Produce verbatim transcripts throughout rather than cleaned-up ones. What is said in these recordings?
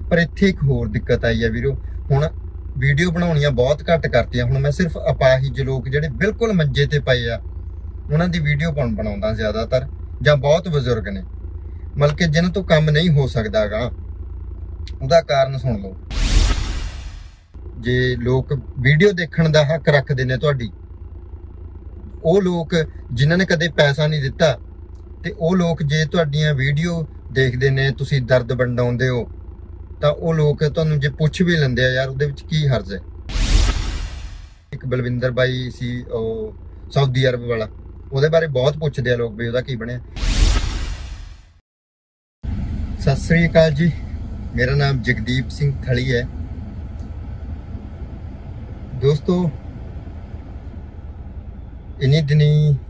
पर इत्थे एक होर दिक्कत आई है वीरो, हुण वीडियो बनाउणियां बहुत घट करतियां। हुण मैं सिर्फ अपाहिज लोग जिहड़े बिल्कुल मंजे ते पए आ उन्हां दी वीडियो पाउण बनाउंदा ज़्यादातर, जां बहुत बजुर्ग ने मतलब कि जिन्हां तों काम नहीं हो सकदा गा। उहदा कारण सुण लो, जे लोग वीडियो देखण दा हक रखदे ने तुहाडी, ਉਹ लोग जिन्हां ने कदे पैसा नहीं दिता ते ਉਹ लोग जे तुहाडीआं वीडियो देखदे ने तुसीं दर्द वंडाउंदे हो ਤਾਂ ਉਹ लोग ਤੁਹਾਨੂੰ जे पुछ भी लैंदे आ यार ਉਹਦੇ ਵਿੱਚ ਕੀ हर्ज है। एक बलविंदर बाई सी ਉਹ सऊदी अरब वाला, ਉਹਦੇ बारे बहुत पुछदे आ लोग भी ਉਹਦਾ ਕੀ ਬਣਿਆ। सत श्री अकाल जी, मेरा नाम जगदीप सिंह थली है। दोस्तों इन्हीं दिनी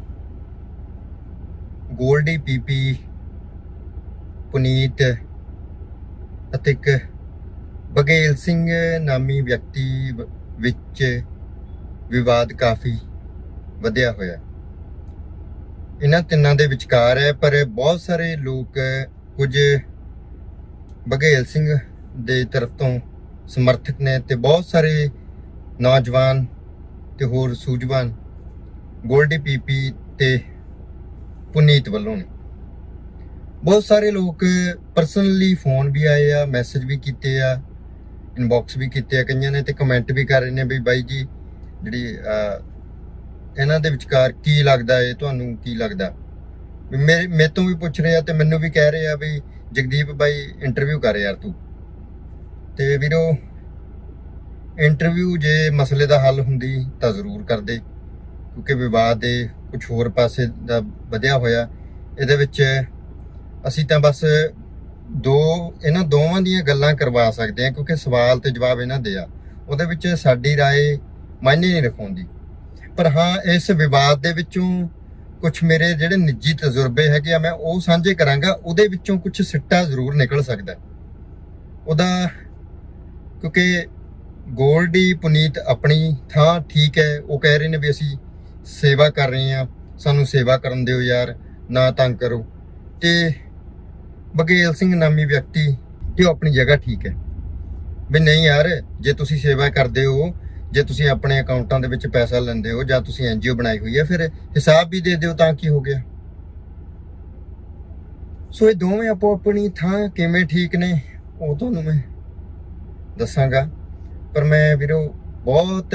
गोल्डी पीपी पुनीत ਅਤੇ ਇੱਕ बघेल सिंह नामी व्यक्ति विच विवाद काफ़ी ਵਧਿਆ ਹੋਇਆ। इन्हां तिन्नां दे विचकार है, पर बहुत सारे लोग कुछ बघेल सिंह दे तरफ तो समर्थक ने ते बहुत सारे नौजवान ते होर सूझवान गोल्डी पीपी ते पुनीत वालों ने। बहुत सारे लोग परसनली फोन भी आए आ, मैसेज भी किए आ, इनबॉक्स भी किए कई ने, ते कमेंट भी कर रहे हैं भी बाई जी जी इन्हां दे विचकार की लगदा है, तुहानूं की लगदा। मेरे मेरे तो भी पुछ रहे हैं, मैनू भी कह रहे हैं भी जगदीप बाई इंटरव्यू कर यार तू। ते वीरो इंटरव्यू जे मसले का हल हुंदी तां जरूर कर दे, क्योंकि विवाद दे कुछ होर पासे दा वधिया होया। इहदे विच असीं तां बस दो इन्हां दोवां दीयां गल्लां करवा सकदे हां, क्योंकि सवाल ते जवाब इन्हां दे आ, उहदे विच साडी राय मायने नहीं रखाउंदी। पर हाँ, इस विवाद दे विचों कुछ मेरे जिहड़े निजी तजुर्बे हैगे आ मैं वो साझे करांगा, उहदे विचों कुछ सिट्टा जरूर निकल सकदा उहदा। क्योंकि गोल्डी पुनीत अपनी थां ठीक है, वो कह रहे ने भी असीं सेवा कर रहे हैं, सानूं सेवा करन दिओ यार, ना तंग करो। ते बघेल सिंह नामी व्यक्ति ते अपनी जगह ठीक है भी नहीं यार, जे तुसी सेवा करदे हो, जे तुसी अपने अकाउंटां दे विच पैसा लैंदे हो, जां तुसी एन जी ओ बनाई हुई है, फिर हिसाब भी दे दिओ तां की हो गया। सो ये दोवें आपो अपनी थां किवें ठीक ने वो तुहानूं मैं दसांगा। पर मैं वीरो बहुत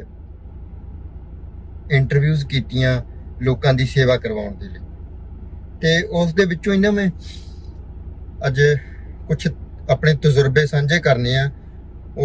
इंटरव्यूज़ कीतियां लोकां दी सेवा करवाउण दे लई, ते उस दे विचों इन्हां मैं अज कुछ अपने तजुर्बे साझे करने आ। वो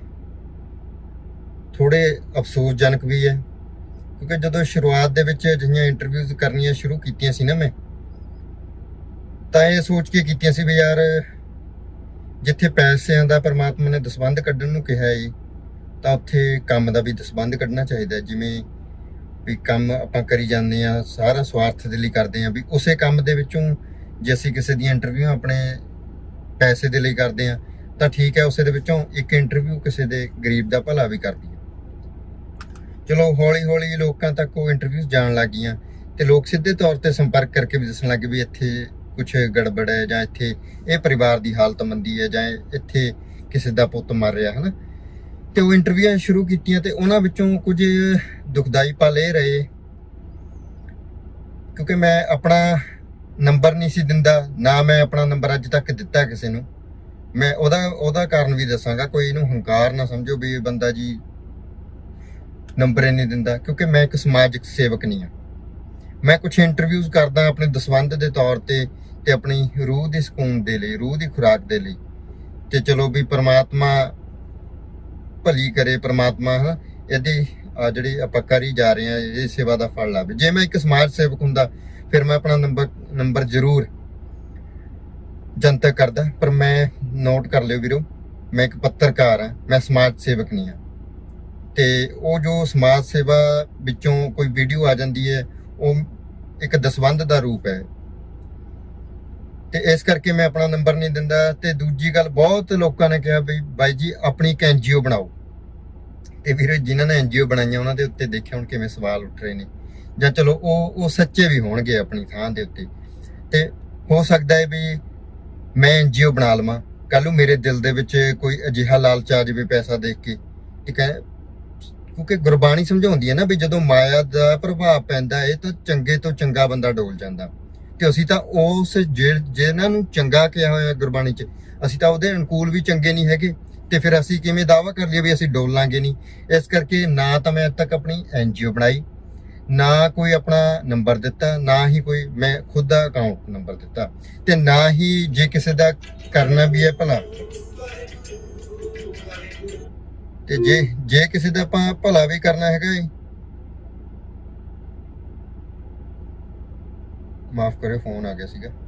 थोड़े अफसोसजनक भी है, क्योंकि जदों शुरुआत दे विच अजिहियां इंटरव्यूज़ करनियां शुरू कीतियां सी ना मैं, तां ये सोच के कीतियां सी भी यार जिथे पैसिਆਂ ਦਾ परमात्मा ने दसबंध ਕੱਢਣ ਨੂੰ ਕਿਹਾ ਹੈ ਤਾਂ ਉੱਥੇ ਕੰਮ ਦਾ ਵੀ ਦਸਬੰਧ ਕੱਢਣਾ ਚਾਹੀਦਾ। ਜਿਵੇਂ ਵੀ ਕੰਮ ਆਪਾਂ ਕਰੀ ਜਾਂਦੇ ਆ ਸਾਰਾ ਸਵਾਰਥ ਦੇ ਲਈ ਕਰਦੇ ਆ, ਵੀ ਉਸੇ ਕੰਮ ਦੇ ਵਿੱਚੋਂ ਜੇ ਅਸੀਂ ਕਿਸੇ ਦੀਆਂ ਇੰਟਰਵਿਊ ਆਪਣੇ ਪੈਸੇ ਦੇ ਲਈ ਕਰਦੇ ਆ ਤਾਂ ਠੀਕ ਹੈ, ਉਸੇ ਦੇ ਵਿੱਚੋਂ ਇੱਕ ਇੰਟਰਵਿਊ ਕਿਸੇ ਦੇ ਗਰੀਬ ਦਾ ਭਲਾ ਵੀ ਕਰਦੀ ਹੈ। ਚਲੋ ਹੌਲੀ ਹੌਲੀ ਲੋਕਾਂ ਤੱਕ ਉਹ ਇੰਟਰਵਿਊ ਜਾਣ ਲੱਗ ਗਈਆਂ ਤੇ ਲੋਕ ਸਿੱਧੇ ਤੌਰ ਤੇ ਸੰਪਰਕ ਕਰਕੇ ਵੀ ਦੱਸਣ ਲੱਗੇ ਵੀ ਇੱਥੇ कुछ गड़बड़ है, जां इत्थे ये परिवार की हालत मंदी है, जां इत्थे किसी का पुत मर रहा है ना। तो वो इंटरव्यू शुरू कीतियां ते उन्हां विचों कुछ दुखदाई पल ये रहे, क्योंकि मैं अपना नंबर नहीं सी दिंदा, ना मैं अपना नंबर अज तक दिता किसी नूं। मैं ओदा ओदा कारण भी दसांगा, कोई इनू हंकार ना समझो भी बंदा जी नंबर नहीं दिंदा, क्योंकि मैं एक समाजिक सेवक नहीं हाँ। मैं कुछ इंटरव्यूज़ करदा अपने दसवंध के तौर पर ते अपनी रूह की सकून दे लई, रूह की खुराक दे लई, ते चलो भी परमात्मा भली करे, परमात्मा है इहदी जिहड़ी आपां करी जा रहे हैं ये सेवा का फल लावे। जे मैं एक समाज सेवक हुंदा फिर मैं अपना नंबर नंबर जरूर जनतक करदा, पर मैं नोट कर लियो वीरो, मैं एक पत्रकार हाँ, मैं समाज सेवक नहीं हाँ। ते वो जो समाज सेवा विचों कोई वीडियो आ जाती है वो एक दसवंध का रूप है, तो इस करके मैं अपना नंबर नहीं दिंदा। ते दूजी गल, बहुत लोगों ने कहा भी बाई जी अपनी एक एन जी ओ बनाओ, तो वीरे जिन्होंने एन जी ओ बनाई उन्होंने उत्ते देखे हुण किवें सवाल उठ रहे हैं, जां चलो वो वो सच्चे भी होणगे अपनी थां दे उत्ते। ते हो सकता है भी मैं एन जी ओ बना लवां, ਕੱਲ ਨੂੰ ਮੇਰੇ ਦਿਲ ਦੇ ਵਿੱਚ ਕੋਈ ਅਜਿਹਾ ਲਾਲਚ ਆ ਜਾਵੇ ਪੈਸਾ ਦੇਖ ਕੇ, ਠੀਕ ਹੈ, ਕਿਉਂਕਿ ਗੁਰਬਾਣੀ ਸਮਝਾਉਂਦੀ ਹੈ ਨਾ ਵੀ ਜਦੋਂ ਮਾਇਆ ਦਾ ਪ੍ਰਭਾਵ ਪੈਂਦਾ ਹੈ ਤਾਂ ਚੰਗੇ ਤੋਂ ਚੰਗਾ ਬੰਦਾ ਡੋਲ ਜਾਂਦਾ। ਤੇ ਅਸੀਂ ਤਾਂ ਉਸ ਜਿਹਨਾਂ ਨੂੰ ਚੰਗਾ ਕਿਹਾ ਹੋਇਆ ਗੁਰਬਾਣੀ 'ਚ, ਅਸੀਂ ਤਾਂ ਉਹਦੇ ਅਨੁਕੂਲ ਵੀ ਚੰਗੇ ਨਹੀਂ ਹੈਗੇ, ਤੇ ਫਿਰ ਅਸੀਂ ਕਿਵੇਂ ਦਾਅਵਾ ਕਰ ਲਈਏ ਵੀ ਅਸੀਂ ਡੋਲਾਂਗੇ ਨਹੀਂ। ਇਸ ਕਰਕੇ ਨਾ ਤਾਂ ਮੈਂ ਅੱਜ ਤੱਕ ਆਪਣੀ ਐਨ ਜੀ ਓ ਬਣਾਈ, ਨਾ ਕੋਈ ਆਪਣਾ ਨੰਬਰ ਦਿੱਤਾ, ਨਾ ਹੀ ਕੋਈ ਮੈਂ ਖੁਦ ਦਾ ਅਕਾਊਂਟ ਨੰਬਰ ਦਿੱਤਾ, ਤੇ ਨਾ ਹੀ ਜੇ ਕਿਸੇ ਦਾ ਕਰਨਾ ਵੀ ਹੈ ਭਲਾ, ਤੇ ਜੇ ਜੇ ਕਿਸੇ ਦਾ ਆਪਾਂ ਭਲਾ ਵੀ ਕਰਨਾ ਹੈਗਾ ਏ, ਮਾਫ ਕਰਿਓ ਫੋਨ ਆ ਗਿਆ ਸੀਗਾ,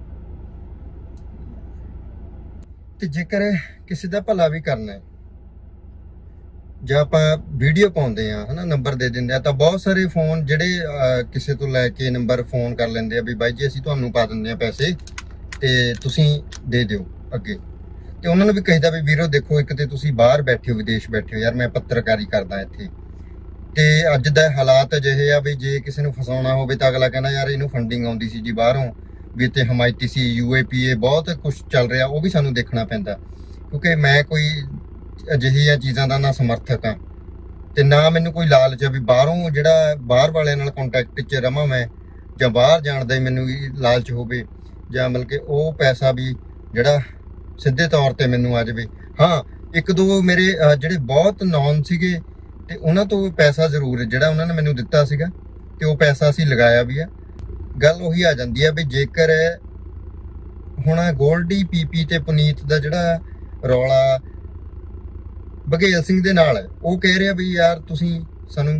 ਤੇ ਜੇਕਰ ਕਿਸੇ ਦਾ ਭਲਾ ਵੀ ਕਰਨਾ ਹੈ ਜਾਂ ਆਪਾਂ ਵੀਡੀਓ ਪਾਉਂਦੇ ਆ ਹਨਾ, ਨੰਬਰ ਦੇ ਦਿੰਦੇ ਆ, ਤਾਂ ਬਹੁਤ ਸਾਰੇ ਫੋਨ ਜਿਹੜੇ ਕਿਸੇ ਤੋਂ ਲੈ ਕੇ ਨੰਬਰ ਫੋਨ ਕਰ ਲੈਂਦੇ ਆ ਵੀ ਬਾਈ ਜੀ ਅਸੀਂ ਤੁਹਾਨੂੰ ਪਾ ਦਿੰਦੇ ਆ ਪੈਸੇ ਤੇ ਤੁਸੀਂ ਦੇ ਦਿਓ ਅੱਗੇ। ਤੇ ਉਹਨਾਂ ਨੂੰ ਵੀ ਕਹੀਦਾ ਵੀ ਵੀਰੋ ਦੇਖੋ, ਇੱਕ ਤੇ ਤੁਸੀਂ ਬਾਹਰ ਬੈਠੇ ਹੋ, ਵਿਦੇਸ਼ ਬੈਠੇ ਹੋ, ਯਾਰ ਮੈਂ ਪੱਤਰਕਾਰੀ ਕਰਦਾ ਇੱਥੇ, ਤੇ ਅੱਜ ਦਾ ਹਾਲਾਤ ਅਜਿਹੇ ਆ ਵੀ ਜੇ ਕਿਸੇ ਨੂੰ ਫਸਾਉਣਾ ਹੋਵੇ ਤਾਂ ਅਗਲਾ ਕਹਿੰਦਾ ਯਾਰ ਇਹਨੂੰ ਫੰਡਿੰਗ ਆਉਂਦੀ ਸੀ ਜੀ ਬਾਹਰੋਂ, ਵੀ ਇੱਥੇ ਹਮਾਇਤੀ ਸੀ, ਯੂ ਏ ਪੀ ਏ ਬਹੁਤ ਕੁਝ ਚੱਲ ਰਿਹਾ, ਉਹ ਵੀ ਸਾਨੂੰ ਦੇਖਣਾ ਪੈਂਦਾ, ਕਿਉਂਕਿ ਮੈਂ ਕੋਈ ਅਜਿਹੀਆਂ ਚੀਜ਼ਾਂ ਦਾ ਨਾ ਸਮਰਥਕ ਹਾਂ ਤੇ ਨਾ ਮੈਨੂੰ ਕੋਈ ਲਾਲਚ ਆ ਵੀ ਬਾਹਰੋਂ ਜਿਹੜਾ ਬਾਹਰ ਵਾਲਿਆਂ ਨਾਲ ਕੰਟੈਕਟ 'ਚ ਰਵਾਂ ਮੈਂ, ਜਾਂ ਬਾਹਰ ਜਾਣ ਦਾ ਮੈਨੂੰ ਲਾਲਚ ਹੋਵੇ, ਜਾਂ ਮਤਲਬ ਕਿ ਉਹ ਪੈਸਾ ਵੀ ਜਿਹੜਾ ਸਿੱਧੇ ਤੌਰ ਤੇ ਮੈਨੂੰ ਆ ਜਾਵੇ। ਹਾਂ, ਇੱਕ ਦੋ ਮੇਰੇ ਜਿਹੜੇ ਬਹੁਤ ਨੌਨ ਸੀਗੇ ਤੇ ਉਹਨਾਂ ਤੋਂ ਪੈਸਾ ਜ਼ਰੂਰ ਜਿਹੜਾ ਉਹਨਾਂ ਨੇ ਮੈਨੂੰ ਦਿੱਤਾ ਸੀਗਾ, ਤੇ ਉਹ ਪੈਸਾ ਅਸੀਂ ਲਗਾਇਆ ਵੀ ਆ। ਗੱਲ ਉਹੀ ਆ ਜਾਂਦੀ ਆ ਵੀ ਜੇਕਰ ਹੁਣ ਗੋਲਡੀ ਪੀਪੀ ਤੇ ਪੁਨੀਤ ਦਾ ਜਿਹੜਾ ਰੌਲਾ ਬਘੇਲ ਸਿੰਘ ਦੇ ਨਾਲ ਹੈ, ਉਹ ਕਹਿ ਰਿਹਾ ਵੀ ਯਾਰ ਤੁਸੀਂ ਸਾਨੂੰ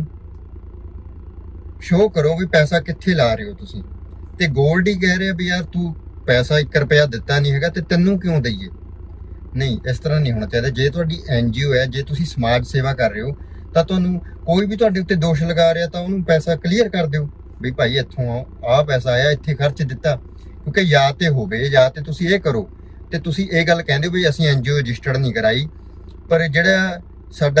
ਸ਼ੋਅ ਕਰੋ ਵੀ ਪੈਸਾ ਕਿੱਥੇ ਲਾ ਰਹੇ ਹੋ ਤੁਸੀਂ, ਤੇ ਗੋਲਡੀ ਕਹਿ ਰਿਹਾ ਵੀ ਯਾਰ ਤੂੰ ਪੈਸਾ ਇੱਕ ਰੁਪਇਆ ਦਿੱਤਾ ਨਹੀਂ ਹੈਗਾ ਤੇ ਤੈਨੂੰ ਕਿਉਂ ਦਈਏ। ਨਹੀਂ, ਇਸ ਤਰ੍ਹਾਂ ਨਹੀਂ ਹੋਣਾ ਚਾਹੀਦਾ। ਜੇ ਤੁਹਾਡੀ ਐਨ ਜੀ ਓ ਹੈ, ਜੇ ਤੁਸੀਂ ਸਮਾਜ ਸੇਵਾ ਕਰ ਰਹੇ ਹੋ, ਤਾਂ ਤੁਹਾਨੂੰ ਕੋਈ ਵੀ ਤੁਹਾਡੇ ਉੱਤੇ ਦੋਸ਼ ਲਗਾ ਰਿਹਾ ਤਾਂ ਉਹਨੂੰ ਪੈਸਾ ਕਲੀਅਰ ਕਰ ਦਿਓ ਵੀ ਭਾਈ ਇੱਥੋਂ ਆਓ, ਆਹ ਪੈਸਾ ਆਇਆ, ਇੱਥੇ ਖਰਚ ਦਿੱਤਾ। ਕਿਉਂਕਿ ਜਾਂ ਤੇ ਹੋਵੇ ਜਾਂ ਤੇ ਤੁਸੀਂ ਇਹ ਕਰੋ, ਤੇ ਤੁਸੀਂ ਇਹ ਗੱਲ ਕਹਿੰਦੇ ਹੋ ਵੀ ਅਸੀਂ ਐਨ ਜੀ ਓ ਰਜਿਸਟਰਡ ਨਹੀਂ ਕਰਾਈ, ਪਰ ਜਿਹੜਾ ਸਾਡਾ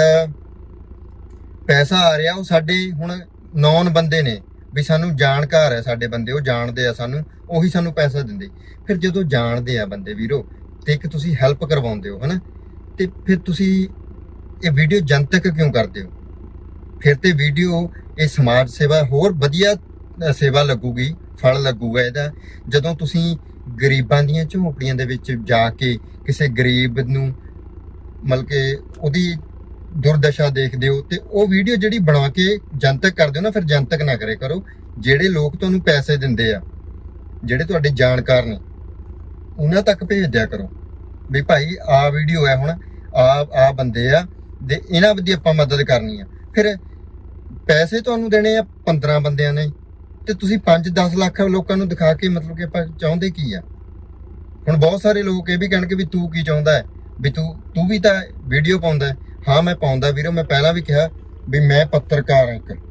ਪੈਸਾ ਆ ਰਿਹਾ ਉਹ ਸਾਡੇ ਹੁਣ ਨੌਨ ਬੰਦੇ ਨੇ, ਵੀ ਸਾਨੂੰ ਜਾਣਕਾਰ ਹੈ ਸਾਡੇ ਬੰਦੇ, ਉਹ ਜਾਣਦੇ ਆ ਸਾਨੂੰ, ਉਹੀ ਸਾਨੂੰ ਪੈਸਾ ਦਿੰਦੇ। ਫਿਰ ਜਦੋਂ ਜਾਣਦੇ ਆ ਬੰਦੇ ਵੀਰੋ, ਤੇ ਇੱਕ ਤੁਸੀਂ ਹੈਲਪ ਕਰਵਾਉਂਦੇ ਹੋ ਹਨਾ, ਤੇ ਫਿਰ ਤੁਸੀਂ ਇਹ ਵੀਡੀਓ ਜਨਤਕ ਕਿਉਂ ਕਰਦੇ ਹੋ? ਫਿਰ ਤੇ ਵੀਡੀਓ ਇਹ ਸਮਾਜ ਸੇਵਾ ਹੋਰ ਵਧੀਆ ਸੇਵਾ ਲੱਗੂਗੀ, ਫਲ ਲੱਗੂਗਾ ਇਹਦਾ, ਜਦੋਂ ਤੁਸੀਂ ਗਰੀਬਾਂ ਦੀਆਂ ਝੋਂਪੜੀਆਂ ਦੇ ਵਿੱਚ ਜਾ ਕੇ ਕਿਸੇ ਗਰੀਬ ਨੂੰ ਮਤਲਬ ਕਿ ਉਹਦੀ ਦੁਰਦਸ਼ਾ ਦੇਖਦੇ ਹੋ, ਤੇ ਉਹ ਵੀਡੀਓ ਜਿਹੜੀ ਬਣਾ ਕੇ ਜਨਤਕ ਕਰਦੇ ਹੋ ਨਾ, ਫਿਰ ਜਨਤਕ ਨਾ ਕਰੇ ਕਰੋ। ਜਿਹੜੇ ਲੋਕ ਤੁਹਾਨੂੰ ਪੈਸੇ ਦਿੰਦੇ ਆ, ਜਿਹੜੇ ਤੁਹਾਡੇ ਜਾਣਕਾਰ ਨੇ, ਉਹਨਾਂ ਤੱਕ ਭੇਜ ਦਿਆ ਕਰੋ ਵੀ ਭਾਈ ਆਹ ਵੀਡੀਓ ਹੈ, ਹੁਣ ਆ ਆ ਬੰਦੇ ਆ ਤੇ ਇਹਨਾਂ ਦੀ ਆਪਾਂ ਮਦਦ ਕਰਨੀ ਆ। ਫਿਰ ਪੈਸੇ ਤੁਹਾਨੂੰ ਦੇਣੇ ਆ ਪੰਦਰਾਂ ਬੰਦਿਆਂ ਨੇ, ਤੇ ਤੁਸੀਂ ਪੰਜ ਦਸ ਲੱਖ ਲੋਕਾਂ ਨੂੰ ਦਿਖਾ ਕੇ ਮਤਲਬ ਕਿ ਆਪਾਂ ਚਾਹੁੰਦੇ ਕੀ ਆ? ਹੁਣ ਬਹੁਤ ਸਾਰੇ ਲੋਕ ਇਹ ਵੀ ਕਹਿਣਗੇ ਵੀ ਤੂੰ ਕੀ ਚਾਹੁੰਦਾ ਹੈ, ਵੀ ਤੂੰ ਤੂੰ ਵੀ ਤਾਂ ਵੀਡੀਓ ਪਾਉਂਦਾ। ਹਾਂ ਮੈਂ ਪਾਉਂਦਾ ਵੀਰੋ, ਮੈਂ ਪਹਿਲਾਂ ਵੀ ਕਿਹਾ ਵੀ ਮੈਂ ਪੱਤਰਕਾਰ ਹਾਂ, ਇੱਕ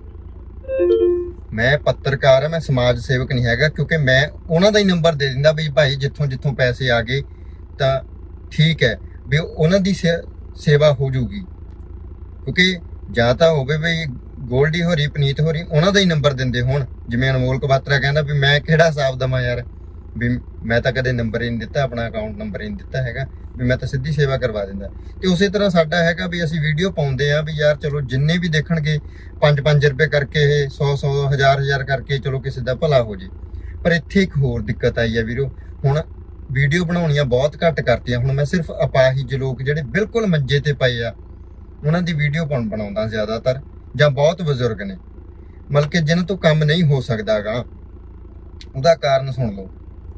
ਮੈਂ ਪੱਤਰਕਾਰ ਹਾਂ, ਮੈਂ ਸਮਾਜ ਸੇਵਕ ਨਹੀਂ ਹੈਗਾ, ਕਿਉਂਕਿ ਮੈਂ ਉਹਨਾਂ ਦਾ ਹੀ ਨੰਬਰ ਦੇ ਦਿੰਦਾ ਵੀ ਭਾਈ ਜਿੱਥੋਂ ਜਿੱਥੋਂ ਪੈਸੇ ਆ ਗਏ ਤਾਂ ਠੀਕ ਹੈ, ਵੀ ਉਹਨਾਂ ਦੀ ਸੇਵਾ ਹੋ ਜੂਗੀ। ਕਿਉਂਕਿ ਜਾਂ ਤਾਂ ਹੋਵੇ ਵੀ ਗੋਲਡੀ ਹੋਰੀ ਪਨੀਤ ਹੋਰੀ ਉਹਨਾਂ ਦਾ ਹੀ ਨੰਬਰ ਦਿੰਦੇ ਹੋਣ, ਜਿਵੇਂ ਅਨਮੋਲ ਕਬਾਤਰਾ ਕਹਿੰਦਾ ਵੀ ਮੈਂ ਕਿਹੜਾ ਹਿਸਾਬ ਦੇਵਾਂ ਯਾਰ, ਵੀ ਮੈਂ ਤਾਂ ਕਦੇ ਨੰਬਰ ਹੀ ਨਹੀਂ ਦਿੱਤਾ, ਆਪਣਾ ਅਕਾਊਂਟ ਨੰਬਰ ਹੀ ਨਹੀਂ ਦਿੱਤਾ ਹੈਗਾ, ਵੀ ਮੈਂ ਤਾਂ ਸਿੱਧੀ ਸੇਵਾ ਕਰਵਾ ਦਿੰਦਾ। ਤੇ ਉਸੇ ਤਰ੍ਹਾਂ ਸਾਡਾ ਹੈਗਾ ਵੀ ਅਸੀਂ ਵੀਡੀਓ ਪਾਉਂਦੇ ਆ ਵੀ ਯਾਰ ਚਲੋ ਜਿੰਨੇ ਵੀ ਦੇਖਣਗੇ ਪੰਜ ਪੰਜ ਰੁਪਏ ਕਰਕੇ, ਇਹ ਸੌ ਸੌ ਹਜ਼ਾਰ ਹਜ਼ਾਰ ਕਰਕੇ ਚਲੋ ਕਿਸੇ ਦਾ ਭਲਾ ਹੋ ਜੇ। ਪਰ ਇੱਥੇ ਇੱਕ ਹੋਰ ਦਿੱਕਤ ਆਈ ਹੈ ਵੀਰੋ, ਹੁਣ ਵੀਡੀਓ ਬਣਾਉਣੀਆਂ ਬਹੁਤ ਘੱਟ ਕਰਤੀਆਂ। ਹੁਣ ਮੈਂ ਸਿਰਫ ਅਪਾਹਿਜ ਲੋਕ ਜਿਹੜੇ ਬਿਲਕੁਲ ਮੰਜੇ ਤੇ ਪਏ ਆ ਉਹਨਾਂ ਦੀ ਵੀਡੀਓ ਪਾਉਣ ਬਣਾਉਂਦਾ ਜ਼ਿਆਦਾਤਰ, ਜਾਂ ਬਹੁਤ ਬਜ਼ੁਰਗ ਨੇ ਮਤਲਬ ਕਿ ਜਿਹਨਾਂ ਤੋਂ ਕੰਮ ਨਹੀਂ ਹੋ ਸਕਦਾਗਾ। ਉਹਦਾ ਕਾਰਨ ਸੁਣ ਲਓ।